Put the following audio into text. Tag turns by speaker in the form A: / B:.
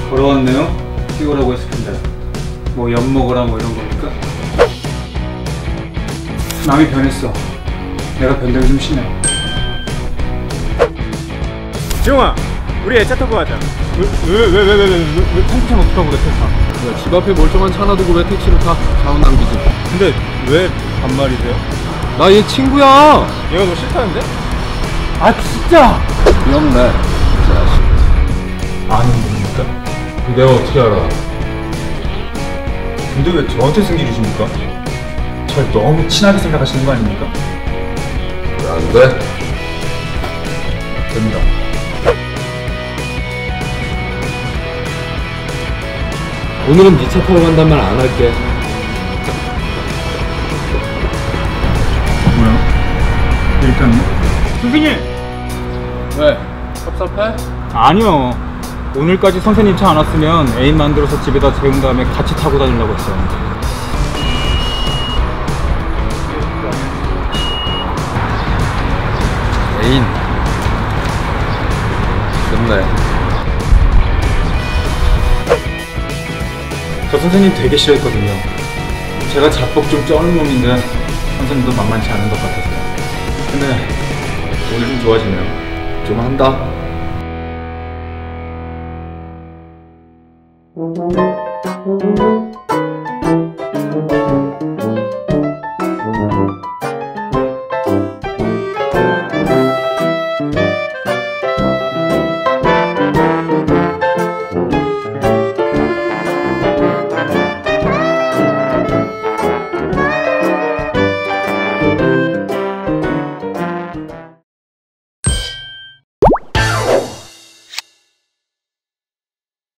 A: 걸어왔네요? 뛰어오라고 했을 텐데 뭐 엿먹으라 뭐 이런 겁니까? 마음이 변했어. 내가 변덕이 좀 심해.
B: 지용아, 우리 애차 타고 가자. 왜 탱크차는 어떡하고 그래, 택차?
C: 야, 집 앞에 멀쩡한 차 놔두고 왜 택시를 타? 자원 낭비지.
B: 근데 왜 반말이세요?
C: 나 얘 친구야!
B: 얘가 너 싫다는데?
A: 아 진짜!
C: 귀엽네.
B: 아는 겁니까?
C: 내가 어떻게 알아?
B: 근데 왜 저한테 승질이십니까? 절 너무 친하게 생각하시는 거 아닙니까?
C: 왜 안 돼?
B: 됩니다.
C: 오늘은 네 차 타고 간단 말 안 할게.
B: 뭐야? 일단요? 선생님!
C: 왜? 섭섭해?
A: 아니요. 오늘까지 선생님 차 안 왔으면 애인 만들어서 집에다 재운 다음에 같이 타고 다니려고 했어요.
C: 애인. 좋네.
A: 저 선생님 되게 싫어했거든요. 제가 자뻑 좀 쩌는 놈인데 선생님도 만만치 않은 것 같았어요. 근데 오늘 좀 좋아지네요. 좀 한다.